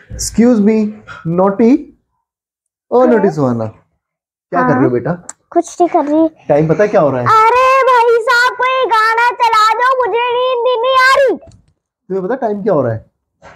Excuse me, naughty. ओ naughty Suhana, क्या कर रहे हो बेटा? कुछ नहीं कर रही। टाइम पता है क्या हो रहा है? अरे भाई साहब कोई गाना चला दो, मुझे नींद नहीं आ रही। तुम्हें पता टाइम क्या हो रहा है?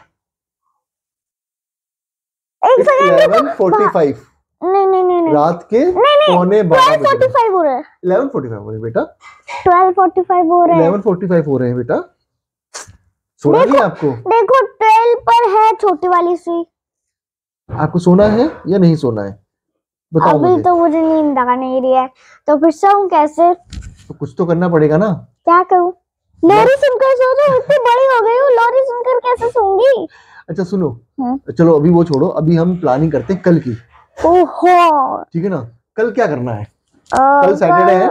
एक सेकंड 11:45। नहीं रात के नहीं 12:45 हो रहा है। 11:45 हो रहे हैं बेटा। 12:45 हो रहा है। 11:45 हो रहे हैं बेटा। सोना नहीं है आपको? देखो 12 पर है छोटी वाली सुई। आपको सोना है या नहीं सोना है? बताओ अभी मुझे। तो मुझे नींद आ नहीं रही है, तो फिर सोऊं कैसे? तो कुछ तो करना पड़ेगा ना। क्या करूं? लोरी सुनकर सो रही हूं, इतनी बड़ी हो गई हूं, लोरी सुनकर कैसे सोऊंगी? अच्छा सुनो, चलो अभी वो छोड़ो, अभी हम प्लानिंग करते हैं कल की। ओहो ठीक है ना? कल क्या करना है? कल सैटरडे है।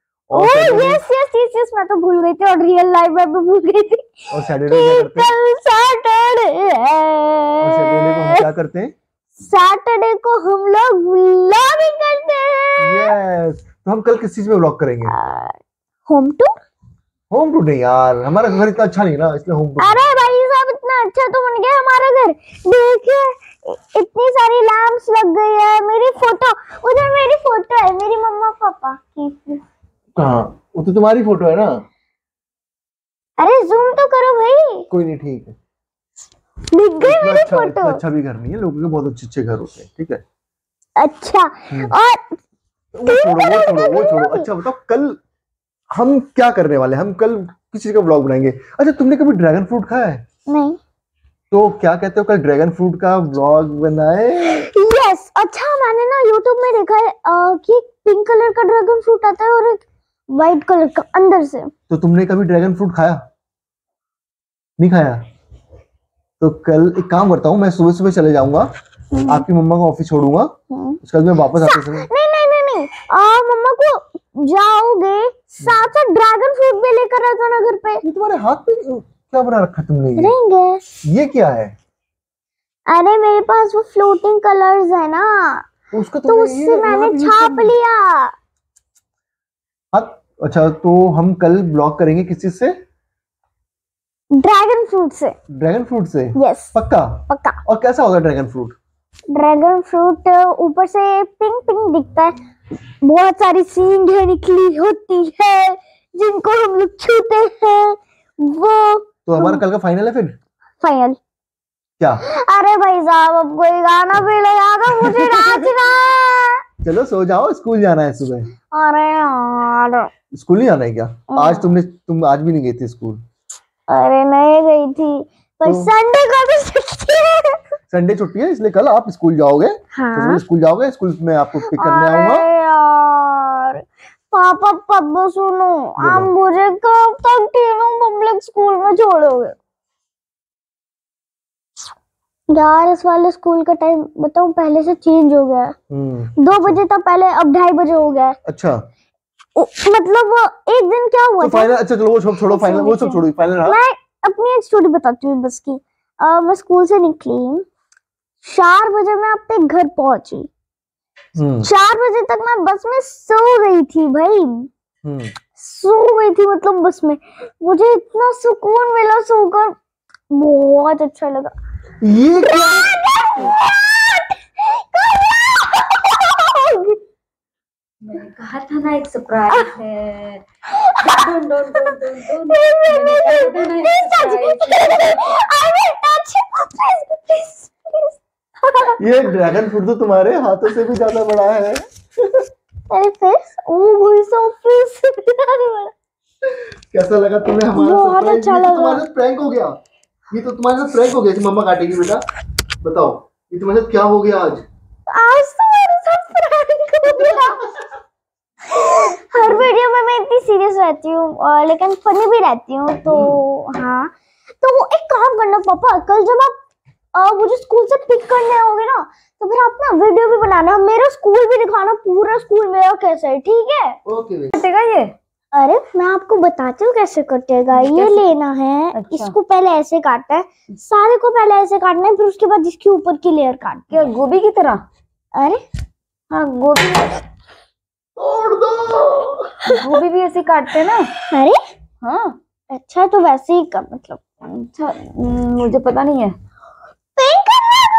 यस मैं तो भूल गई थी, और रियल लाइफ में भी भूल गई थी। और सैटरडे क्या करते हैं? कल सैटरडे है। और सैटरडे को हम क्या करते हैं? सैटरडे को हम लोग व्लॉगिंग करते हैं। यस, तो हम कल किस चीज में व्लॉग करेंगे? Home tour. होम टूर नहीं यार, हमारा घर इतना अच्छा नहीं ना, इसलिए होम टूर। अरे भाई साहब इतना अच्छा तो बन गया हमारा घर, देखिए इतनी सारी लैंप्स लग गई है। मेरी फोटो, उधर मेरी फोटो है मेरी मम्मा पापा की। कहाँ? वो तो तुम्हारी फोटो है ना। अरे जूम तो करो भाई। कोई नहीं, ठीक है। दिख गई मेरी फोटो। अच्छा भी घर नहीं है, लोगों के बहुत अच्छे अच्छे घर होते हैं। ठीक है। अच्छा और वो छोड़ो। अच्छा बताओ कल हम क्या करने वाले हैं? हम कल किस चीज का व्लॉग बनाएंगे? अच्छा तुमने कभी ड्रैगन फ्रूट खाया है? नहीं। तो क्या कहते हो कल ड्रैगन फ्रूट का व्लॉग बनाए? यस। अच्छा मैंने ना यूट्यूब में देखा है कि पिंक कलर का ड्रैगन फ्रूट आता है और एक व्हाइट कलर का अंदर से। तो तुमने कभी ड्रैगन फ्रूट खाया? नहीं खाया? तो कल एक काम करता हूँ, मैं सुबह सुबह चले जाऊंगा, आपकी मम्मा को ऑफिस छोड़ूंगा, उसके बाद मैं वापस आते समय। नहीं मम्मा को जाओगे साथ साथ ड्रैगन फ्रूट भी लेकर आ जाना घर पे। ये तुम्हारे हाथ पे क्या बना रखा तुमने? ये क्या है? अरे मेरे पास वो फ्लोटिंग कलर्स है ना, तो उससे मैंने छाप लिया। अच्छा तो हम कल ब्लॉग करेंगे किस चीज से? ड्रैगन फ्रूट से। ड्रैगन फ्रूट से? यस पक्का? पक्का। और कैसा होगा ड्रैगन फ्रूट? ड्रैगन फ्रूट ऊपर से पिंक पिंक दिखता है, बहुत सारी सींगें निकली होती है जिनको हम लोग छूते हैं। वो तो हमारा कल का फाइनल है फिर? फाइनल क्या? अरे भाई साहब अब कोई गाना भी लगा दो, मुझे नाचना है। चलो सो जाओ, स्कूल जाना है सुबह। अरे यार स्कूल नहीं जाना है क्या? आज तुम आज भी नहीं गई थी स्कूल? अरे नहीं गई थी, पर संडे को तो छुट्टी है। संडे छुट्टी है, इसलिए कल आप स्कूल जाओगे। हाँ? तो स्कूल जाओगे, स्कूल में आपको पिक करने आऊंगा। यार पापा सुनो, आप मुझे कब तक तीनों पब्लिक स्कूल में छोड़ोगे? यार इस वाले स्कूल का टाइम बताऊं पहले से चेंज हो गया है। 2 बजे था पहले, अब 2:30 बजे हो गया है। अच्छा मतलब एक दिन क्या हुआ था? फाइनल। अच्छा चलो वो सब छोड़ो, फाइनल वो सब छोड़ो, फाइनल। मैं अपनी एक स्टोरी बताती हूँ बस की। मैं स्कूल से निकली 4 बजे, मैं अपने घर पहुंची 4 बजे तक मैं बस में सो गई थी भाई। सो गई थी मतलब बस में, मुझे इतना सुकून मिला सोकर, बहुत अच्छा लगा। ये मैंने कहा था ना एक सरप्राइज है। ये ड्रैगन फ्रूट तो तुम्हारे हाथों से भी ज्यादा बड़ा है। कैसा लगा तुम्हें हमारा सरप्राइज? अच्छा लगा। तुम्हारे साथ प्रैंक हो गया, ये तो तुम्हारे साथ प्रैंक हो गया कि मम्मा काटेगी। बेटा बताओ ये तुम्हारे साथ क्या हो गया आज? आज तो मेरे साथ प्रैंक हो गया। हर वीडियो में मैं इतनी सीरियस रहती हूँ लेकिन फनी भी रहती हूँ, तो हाँ। तो एक काम करना पापा, कल जब आप मुझे स्कूल से पिक करने आओगे ना, तो फिर आप ना वीडियो भी बनाना, मेरा स्कूल भी दिखाना, पूरा स्कूल मेरा कैसा है, ठीक है? ओके कटेगा ये? अरे मैं आपको बताती हूँ कैसे कटेगा। ये लेना है, अच्छा। इसको पहले ऐसे काटना है, सारे को पहले ऐसे काटना है, फिर उसके बाद इसके ऊपर की लेयर काट के गोभी की तरह। अरे हाँ गोभी, गोभी भी ऐसे काटते हैं ना? अरे हाँ अच्छा तो वैसे ही का मतलब। अच्छा मुझे पता नहीं है। पिंक करना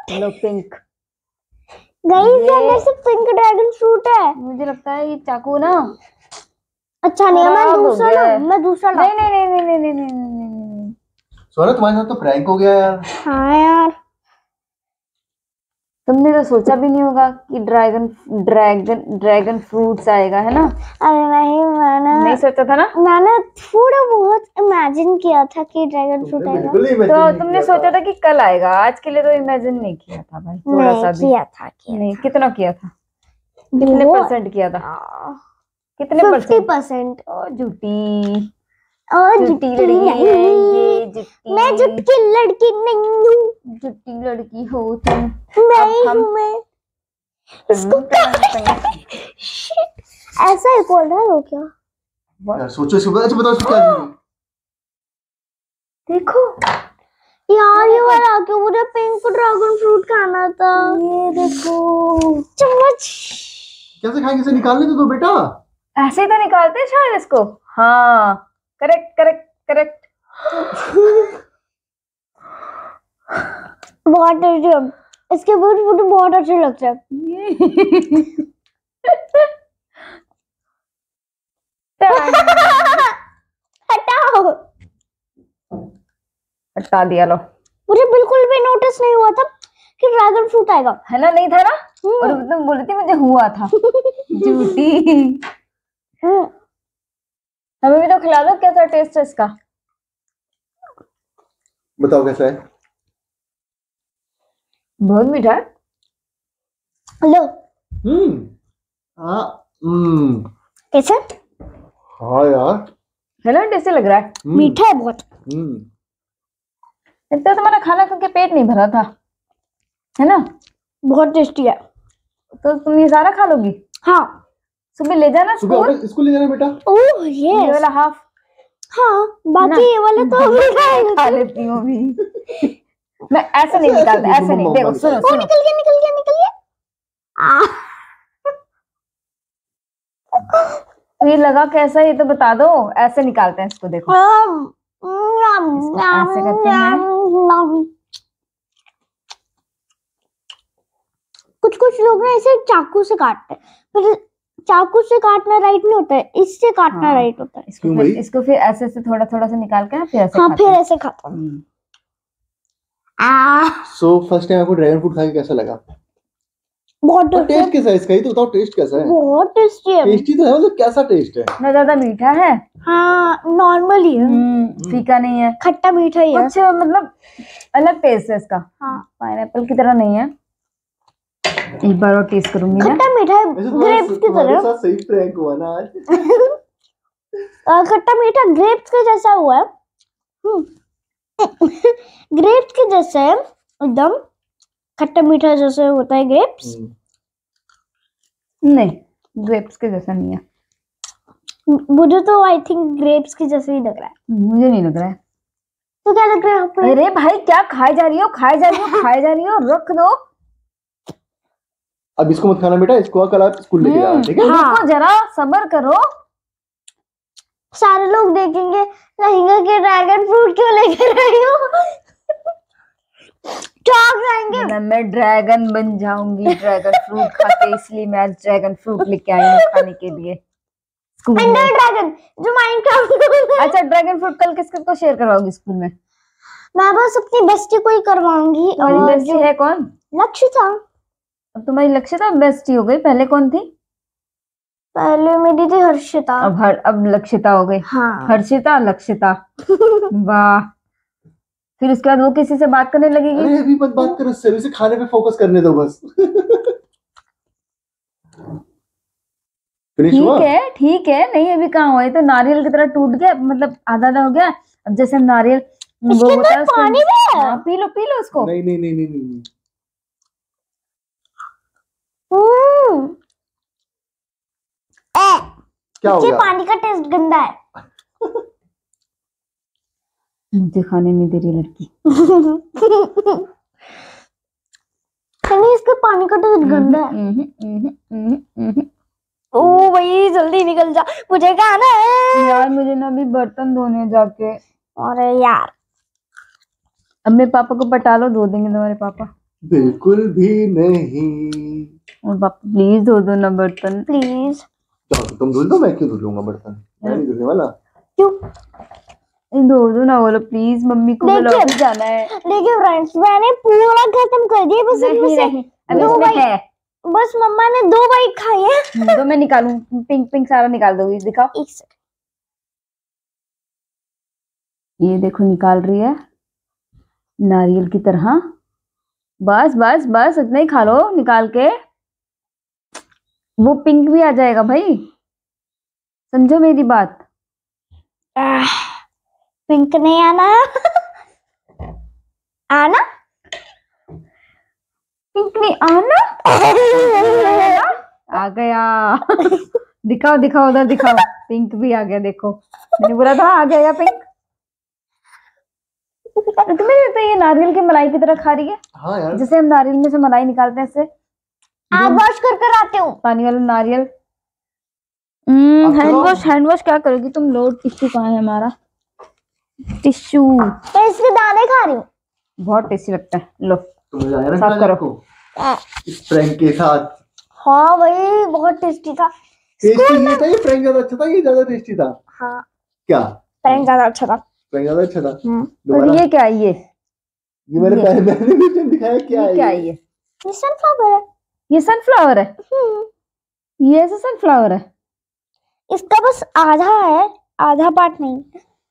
लो पिंक। गाइस ये अंदर से पिंक ड्रैगन फ्रूट है। मुझे लगता है ये चाकू ना अच्छा नहीं है, मैं खराब हो दूसरा गया ला, है। मैं दूसरा ला। नहीं नहीं नहीं नहीं नहीं नहीं नहीं नहीं नहीं। सोना तुम्हारे साथ तो प्रैंक हो गया यार। हाँ यार, तुमने तो सोचा भी नहीं होगा कि ड्रैगन ड्रैगन ड्रैगन फ्रूट्स आएगा, है ना? अरे नहीं, नहीं सोचा था ना? मैंने थोड़ा बहुत इमेजिन किया था कि ड्रैगन फ्रूट तुमने आएगा। बिल्कुल ही imagine तो नहीं तुमने किया सोचा था कि कल आएगा, आज के लिए तो इमेजिन नहीं किया था भाई, थोड़ा सा भी किया था नहीं। कितना किया था? कितने परसेंट किया था? कितने 50%। परसेंट? ओ झूठी और झूठी झुट्टी लड़की है ये, नहीं, झूठी। मैं झुटकी लड़की नहीं हूँ। झूठी लड़की हो तुम। नहीं हम- हूँ मैं। इसको Shit, ऐसा ही बोल रहा हो क्या? यार सोचो इसको। अच्छा बताओ इसको क्या चाहिए? देखो यार ये वाला क्यों, मुझे पिंक ड्रैगन फ्रूट खाना था। ये देखो, चम्मच। कैसे खाएंगे? इसे निकालने तो दो बेटा। ऐसे ही तो निकालते हैं शायद इसको। हाँ करेक्ट करेक्ट करेक्ट। बहुत टेस्टी है, इसके बहुत मुझे बहुत अच्छे लगते हैं। हटाओ। हटा दिया लो। मुझे बिल्कुल भी नोटिस नहीं हुआ था कि ड्रैगन फ्रूट आएगा। है ना? नहीं था ना? और तुम बोली थी मुझे हुआ था। झूठी। हमें भी तो खिला दो, कैसा टेस्ट है इसका? बताओ कैसा है? बहुत मीठा है। लो हाँ कैसे? हाँ यार। है ना? टेस्टी लग रहा है। मीठा है बहुत। इतना तुम्हारा खाना खा के पेट नहीं भरा था, है ना? बहुत टेस्टी है। तो तुम ये सारा खा लोगी? हाँ सुबह ले जाना सुबह स्कूल। ऑफिस स्कूल ले जाना बेटा। ओह ये यस। वाला हाफ हाँ बाकी ये वाला तो अभी खाएगा। खा लेती हूँ अभी। मैं ऐसे नहीं निकालता, ऐसे नहीं। देखो सुनो ओ सुनो, निकल गया निकल गया निकल गया। ये लगा कैसा, ये तो बता दो। ऐसे निकालते हैं इसको, देखो इसको ऐसे करते हैं। कुछ कुछ लोग ना इसे चाकू से काटते हैं, पर चाकू से काटना राइट नहीं होता है, इससे काटना हाँ। राइट होता है। इसको फिर इसको फिर ऐसे से थोड़ा थोड़ा सा निकाल के ना फिर ऐसे हाँ खाते फिर हैं। ऐसे खाता हूँ। सो फर्स्ट टाइम आपको ड्रैगन फ्रूट खा के कैसा लगा? बहुत और टेस्ट टेस्टी कैसा है इसका? ये तो बताओ टेस्ट कैसा है? बहुत टेस्टी है। टेस्टी तो है, मतलब कैसा टेस्ट है? ना ज्यादा मीठा है, हाँ नॉर्मल ही है, फीका नहीं है, खट्टा मीठा ही है। कुछ मतलब अलग टेस्ट है इसका। हाँ पाइनएप्पल की तरह नहीं है। एक बार और टेस्ट करूंगी मैं। खट्टा मीठा है, वैसे ग्रेप्स की तुम्हारे तरह। साथ सही प्रैंक हुआ ना आज। खट्टा मीठा ग्रेप्स के जैसा हुआ है। ग्रेप्स के जैसा है एकदम, खट्टा मीठा जैसे होता है ग्रेप्स। नहीं, ग्रेप्स के जैसा नहीं है। मुझे तो आई थिंक ग्रेप्स के जैसे ही लग रहा है। मुझे नहीं लग रहा है। तो क्या लग रहा है आपको? अरे भाई क्या खाए जा रही हो, खाए जा रही हो, खाए जा रही हो, रख दो। अब इसको मत खाना बेटा, इसको कल आप स्कूल लेके जाना, ठीक है? देखो जरा सब्र करो। सारे लोग देखेंगे, कहेंगे कि ड्रैगन फ्रूट क्यों लेकर आई हो। चौंक जाएंगे। मैं ड्रैगन बन जाऊंगी ड्रैगन फ्रूट खा के, इसलिए मैं आज ड्रैगन फ्रूट लेके आई हूँ खाने के लिए स्कूल में। एंडर ड्रैगन जो माइनक्राफ्ट में। अच्छा ड्रैगन फ्रूट कल किसके को शेयर करवाओगी स्कूल में? मैं बस अपनी बेस्टी को ही करवाऊंगी। तुम्हारी और बेस्टी है कौन? लक्षिता। अब तुम्हारी लक्षिता बेस्टी हो गई, पहले कौन थी? पहले मेरी थी हर्षिता। अब लक्षिता हो गई। हाँ हर्षिता लक्षिता। वाह। फिर उसके बाद वो किसी से बात करने लगेगी? अरे अभी मत बात करो उससे, उसे खाने पे फोकस करने दो बस। फिनिश हुआ? ठीक है। नहीं अभी कहाँ हुआ, ये तो नारियल की तरह टूट गया, मतलब आधा आधा हो गया। अब जैसे हम नारियल वो होता है उसको, पानी भी है। हाँ, पी लो उसको। नहीं नहीं नहीं नहीं नहीं। क्या हो ये गया? पानी का टेस्ट गंदा है। मुझे खाने नहीं दे रही लड़की। नहीं इसके पानी का टेस्ट गंदा है। ओ भाई जल्दी निकल जा, मुझे खाना है। यार मुझे ना अभी बर्तन धोने जाके। अरे यार अब मेरे पापा को पटा लो, धो देंगे तुम्हारे पापा। बिल्कुल भी नहीं। और पापा प्लीज धो दो ना बर्तन प्लीज। चलो तुम धुल दो, मैं क्यों धुलूंगा बर्तन, मैं नहीं धुलने वाला। क्यों? धो दो ना बोलो प्लीज, मम्मी को देखिए, ऑफिस जाना है। देखिए फ्रेंड्स, मैंने पूरा खत्म कर दिया, बस नहीं नहीं अभी दो इसमें बाइट, है। बस मम्मा ने 2 बाइट खाई है। तो मैं निकालूं, पिंक पिंक सारा निकाल दोगी, दिखाओ। एक सेकंड। ये देखो निकाल रही है नारियल की तरह। बस बस बस इतना ही खा लो निकाल के, वो पिंक भी आ जाएगा भाई, समझो मेरी बात। पिंक नहीं आना। आना, पिंक नहीं आना। आ गया। दिखाओ दिखाओ उधर दिखाओ, पिंक भी आ गया, देखो मैंने बोला था आ गया पिंक। तुम्हें तो ये नारियल की मलाई की तरह खा रही है। हाँ यार, जैसे हम नारियल में से मलाई निकालते हैं ऐसे। आप वॉश कर कर आते हो पानी वाला नारियल। हैंड वॉश क्या करोगी तुम? लो टिश्यू कहाँ है हमारा? टिश्यू। मैं इसके दाने खा रही हूँ, बहुत टेस्टी लगता है, लो तुम्हें आया ना साफ करो। इस प्रैंक के साथ। हाँ भाई बहुत टेस्टी था। टेस्टी ये था, ये प्रैंक ज्यादा अच्छा था, ये ज्यादा टेस्टी था। हाँ क्या प्रैंक ज्यादा अच्छा था। प्रैंक ज्यादा अच्छा था। और दोबारा ये क्या है? ये मैंने पहले भी दिखाया, क्या है क्या ये? है? ये सनफ्लावर है। ये सनफ्लावर है। ये ऐसा सनफ्लावर है। इसका बस आधा है, आधा पार्ट नहीं।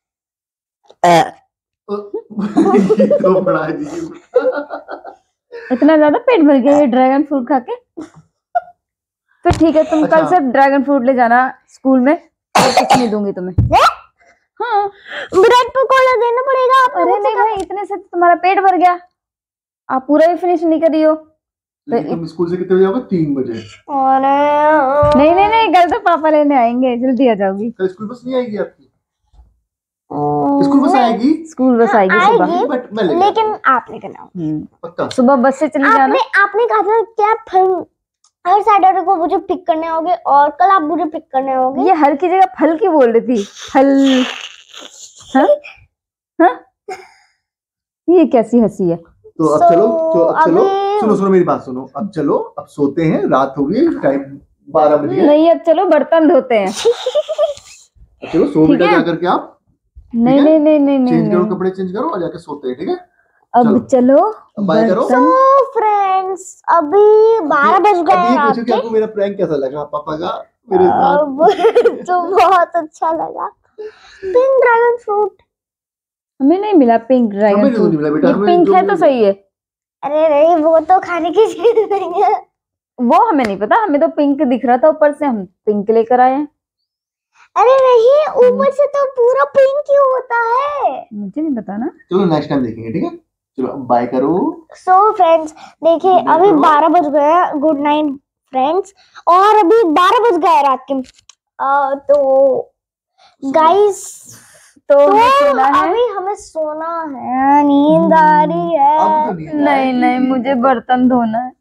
ये तो बड़ा अजीब। इतना ज्यादा पेट भर गया ये ड्रैगन फ्रूट खा के? तो ठीक है, तुम कल से ड्रैगन फ्रूट ले जाना स्कूल में, और कुछ नहीं दूंगी तुम्हें। हाँ ब्रेड पकोड़ा देना पड़ेगा आपको। अरे नहीं भाई, इतने से तो तुम्हारा पेट भर गया, आप पूरा भी फिनिश नहीं कर रही हो। लेकिन तुम स्कूल से कितने बजे आओगे? 3 बजे। नहीं नहीं नहीं, कल तो पापा लेने आएंगे, जल्दी आ जाओगी। कल स्कूल बस नहीं आएगी आपकी? स्कूल बस आएगी? स्कूल बस आएगी सुबह, बट मैं लेकर लेकिन आप लेकर आओ। पक्का। सुबह बस से चली जाना। आपने कहा था क्या फल हर सैटरडे को मुझे पिक करने आओगे, और कल आप मुझे पिक करने आओगे। ये हर की जगह फल की बोल रही थी, फल। हाँ? हाँ? ये कैसी हंसी है? तो अब चलो, सुनो सुनो मेरी बात सुनो, अब चलो, अब सोते हैं, रात हो गई, टाइम 12 बज गए। नहीं अब चलो बर्तन धोते हैं। चलो सो बेटा जा करके आप। नहीं नहीं नहीं नहीं चेंज करो, नहीं, कपड़े चेंज करो और जाके सोते हैं, ठीक है? अब चलो बाय करो। तो फ्रेंड्स अभी 12 बज गए अभी रात पूछो कि के। आपको मेरा प्रैंक कैसा लगा पापा का मेरे साथ? अब तो बहुत अच्छा लगा। पिंक ड्रैगन फ्रूट हमें नहीं मिला पिंक ड्रैगन हमें नहीं मिला फ्रूट। बेटा, ये हमें पिंक जो है तो सही है। अरे नहीं, वो तो खाने की चीज नहीं है। वो हमें नहीं पता, हमें तो पिंक दिख रहा था ऊपर से, हम पिंक लेकर आए हैं। अरे नहीं, ऊपर से तो पूरा पिंक ही होता है। मुझे नहीं पता ना। चलो नेक्स्ट टाइम देखेंगे, ठीक है? चलो बाय करो। सो फ्रेंड्स देखिए अभी 12 बज गए हैं। Good night friends. और अभी 12 बज गए रात के। तो गाइस तो अभी हमें सोना है, नींद आ रही है। नहीं नहीं, मुझे बर्तन धोना है।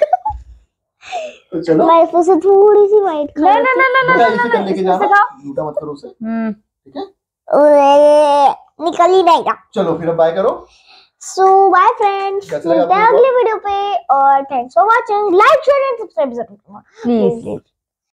तो चलो मैं फिर से थोड़ी सी वाइट नहीं नहीं नहीं बेटा, नहीं इसे कर लेके इसमें जाना, झूठा मत करो उसे, नहीं। ठीक है? निकल ही जाएगा। चलो फिर अब बाय करो। सो बाय फ्रेंड्स, कैसा लगा मिलते हैं आपको? अगले वीडियो पे, और thanks for watching. Like share and subscribe जरूर करना प्लीज।